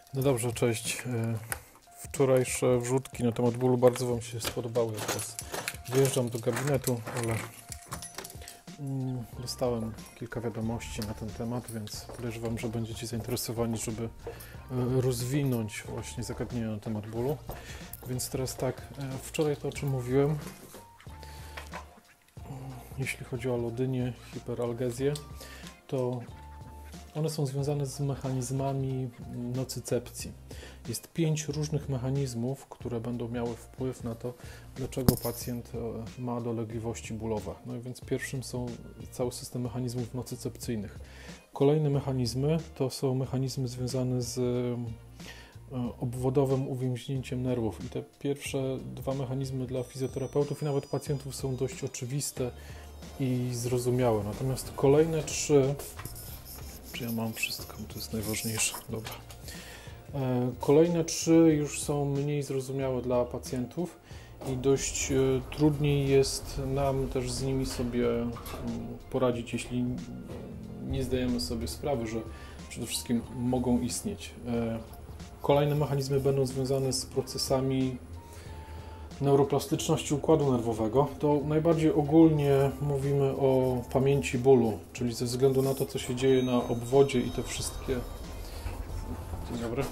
No dobrze, cześć. Wczorajsze wrzutki na temat bólu bardzo Wam się spodobały. Ja teraz wyjeżdżam do gabinetu, ale dostałem kilka wiadomości na ten temat, więc podejrzewam, że będziecie zainteresowani, żeby rozwinąć właśnie zagadnienia na temat bólu. Więc teraz tak, wczoraj to, o czym mówiłem, jeśli chodzi o alodynię, hiperalgezję, to one są związane z mechanizmami nocycepcji. Jest 5 różnych mechanizmów, które będą miały wpływ na to, dlaczego pacjent ma dolegliwości bólowe. No i więc pierwszym są cały system mechanizmów nocycepcyjnych. Kolejne mechanizmy to są mechanizmy związane z obwodowym uwięźnięciem nerwów. I te pierwsze 2 mechanizmy dla fizjoterapeutów i nawet pacjentów są dość oczywiste i zrozumiałe. Natomiast kolejne 3... Czy ja mam wszystko? To jest najważniejsze. Dobra. Kolejne 3 już są mniej zrozumiałe dla pacjentów i dość trudniej jest nam też z nimi sobie poradzić, jeśli nie zdajemy sobie sprawy, że przede wszystkim mogą istnieć. Kolejne mechanizmy będą związane z procesami neuroplastyczności układu nerwowego. To najbardziej ogólnie mówimy o pamięci bólu, czyli ze względu na to, co się dzieje na obwodzie i te wszystkie... Dzień dobry.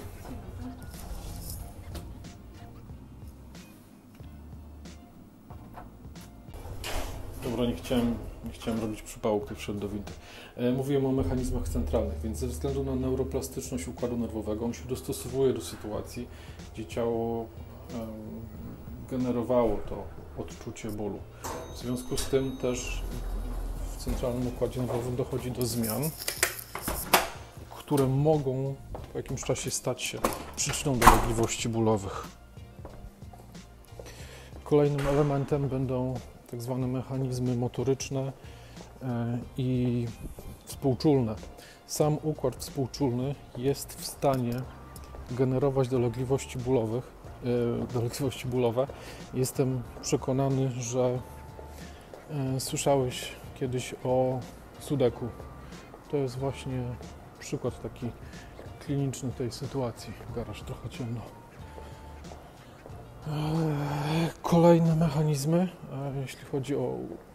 Dobra, nie chciałem robić przypału, który wszedł do windy. Mówiłem o mechanizmach centralnych, więc ze względu na neuroplastyczność układu nerwowego on się dostosowuje do sytuacji, gdzie ciało generowało to odczucie bólu. W związku z tym też w centralnym układzie nerwowym dochodzi do zmian, które mogą po jakimś czasie stać się przyczyną dolegliwości bólowych. Kolejnym elementem będą tak zwane mechanizmy motoryczne i współczulne. Sam układ współczulny jest w stanie generować dolegliwości bólowe. Jestem przekonany, że słyszałeś kiedyś o Sudeku. To jest właśnie przykład taki kliniczny tej sytuacji. Garaż trochę ciemno. Kolejne mechanizmy, jeśli chodzi o...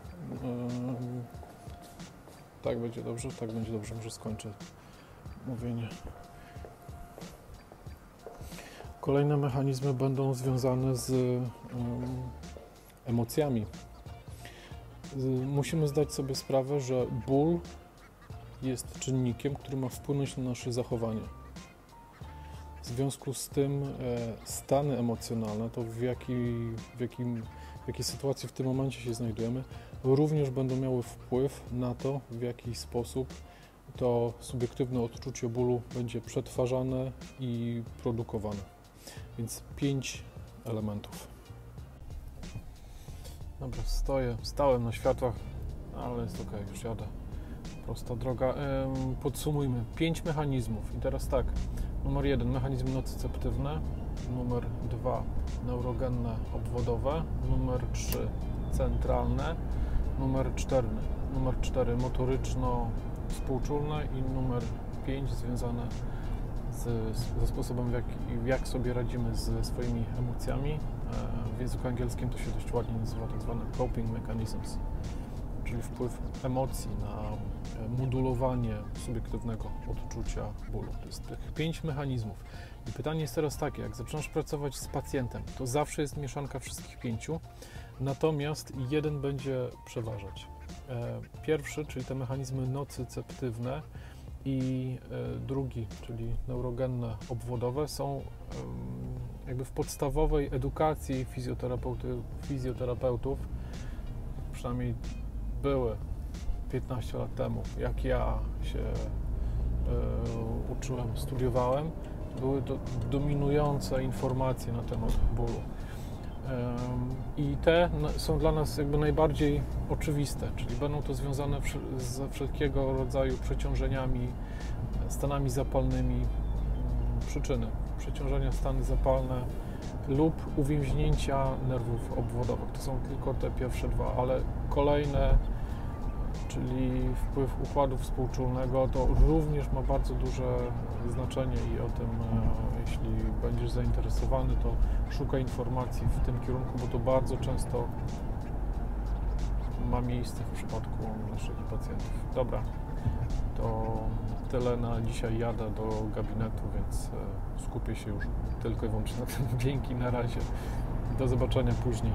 Tak będzie dobrze, może skończę mówienie. Kolejne mechanizmy będą związane z emocjami. Musimy zdać sobie sprawę, że ból jest czynnikiem, który ma wpłynąć na nasze zachowanie. W związku z tym stany emocjonalne, to w jakiej sytuacji w tym momencie się znajdujemy, również będą miały wpływ na to, w jaki sposób to subiektywne odczucie bólu będzie przetwarzane i produkowane. Więc 5 elementów. Dobra, stałem na światłach, ale jest ok, już jadę. Prosta droga. Podsumujmy. 5 mechanizmów. I teraz tak. Numer 1 mechanizmy nocyceptywne. Numer 2 neurogenne obwodowe. Numer 3 centralne. Numer 4 motoryczno-współczulne i numer 5 związane ze sposobem, jak sobie radzimy ze swoimi emocjami. W języku angielskim to się dość ładnie nazywa tak zwane coping mechanisms, czyli wpływ emocji na modulowanie subiektywnego odczucia bólu. To jest tych 5 mechanizmów. I pytanie jest teraz takie, jak zaczynasz pracować z pacjentem, to zawsze jest mieszanka wszystkich 5, natomiast jeden będzie przeważać. Pierwszy, czyli te mechanizmy nocyceptywne, i drugi, czyli neurogenne obwodowe, są jakby w podstawowej edukacji fizjoterapeutów, przynajmniej były 15 lat temu, jak ja się uczyłem, studiowałem, były to dominujące informacje na temat bólu. I te są dla nas jakby najbardziej oczywiste, czyli będą to związane z wszelkiego rodzaju przeciążeniami, stanami zapalnymi. Przyczyny przeciążenia, stany zapalne lub uwięźnięcia nerwów obwodowych. To są tylko te pierwsze 2, ale kolejne czyli wpływ układu współczulnego, to również ma bardzo duże znaczenie i o tym, jeśli będziesz zainteresowany, to szukaj informacji w tym kierunku, bo to bardzo często ma miejsce w przypadku naszych pacjentów. Dobra, to tyle na dzisiaj. Jadę do gabinetu, więc skupię się już tylko i wyłącznie na tym. Dzięki, na razie. Do zobaczenia później.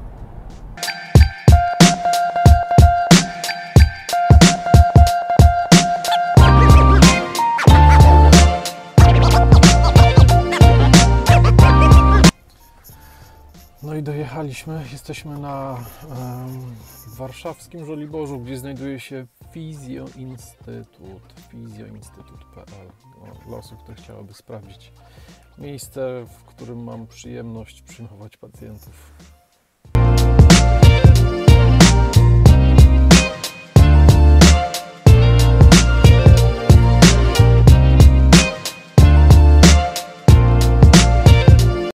No i dojechaliśmy. Jesteśmy na warszawskim Żoliborzu, gdzie znajduje się fizjoinstytut.pl dla osób, które chciałyby sprawdzić miejsce, w którym mam przyjemność przyjmować pacjentów.